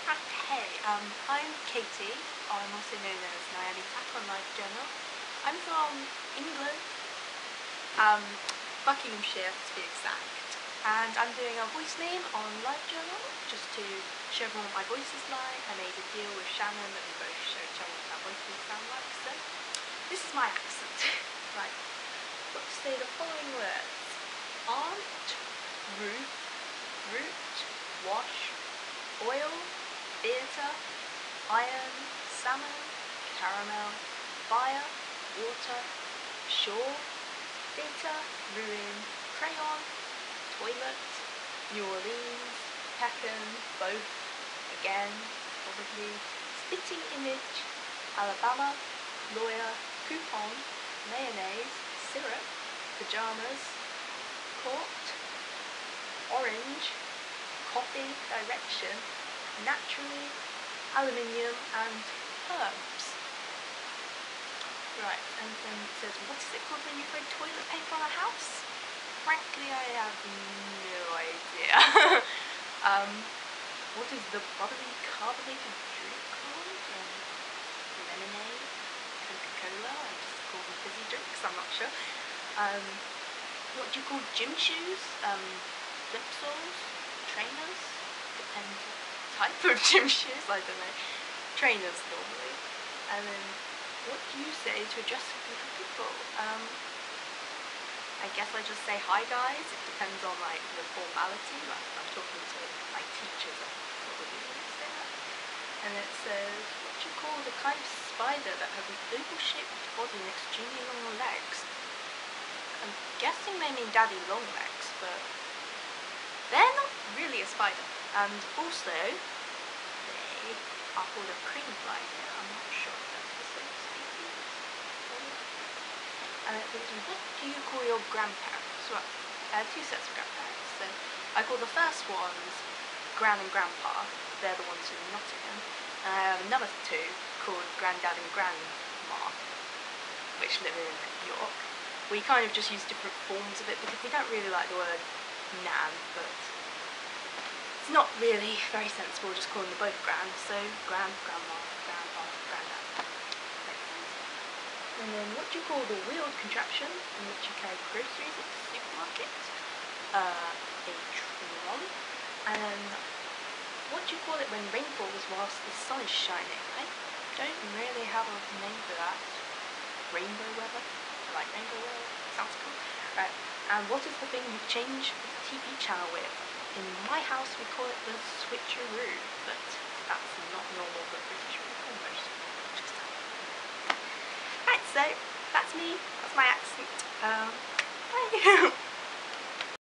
Hey, I'm Katie. I'm also known as Naomi Tack on Life Journal. I'm from England, Buckinghamshire to be exact, and I'm doing a voice name on Life Journal just to show everyone what my voice is like. I made a deal with Salmon that we both show each other what our voices sound like, so this is my accent. Right, let's say the following words: aunt, roof, root, wash, oil, theatre, iron, salmon, caramel, fire, water, shore, theatre, ruin, crayon, toilet, New Orleans, Pecan, both, again, probably, spitting image, Alabama, lawyer, coupon, mayonnaise, syrup, pyjamas, court, orange, coffee, direction, naturally, aluminium, and herbs. Right, and then it says, what is it called when you throw toilet paper on a house? Frankly, I have no idea. What is the bubbly carbonated drink called? Lemonade, Coca-Cola, I just call them fizzy drinks, I'm not sure. What do you call gym shoes? Flip soles? Trainers? Depends what type of gym shoes, I don't know. Trainers normally. And then, what do you say to address a group of people? I guess I just say hi guys. It depends on like the formality. Like if I'm talking to my teachers, I probably wouldn't say that. And it says, what do you call the kind of spider that has an oval-shaped body and extremely long legs? I'm guessing they mean daddy long legs, but they're not really a spider. And also, they are called a cream fly here. I'm not sure if that's the same species. And it says, what do you call your grandparents? Well, I have two sets of grandparents. So I call the first ones Gran and Grandpa. They're the ones in Nottingham. And I have another two called Granddad and Grandma, which live in York. We kind of just use different forms of it because we don't really like the word nan, but it's not really very sensible just calling them both Gran. So Gran, Grandma, Grandpa, Granddad. And then what do you call the wheeled contraption in which you carry groceries at the supermarket? A trolley. And then what do you call it when rain falls whilst the sun is shining? I don't really have a name for that. Rainbow weather? I like rainbow weather. Sounds cool. Right. And what is the thing you change the TV channel with? In my house we call it the switcheroo, but that's not normal for British people. Right, so that's me. That's my accent. Bye.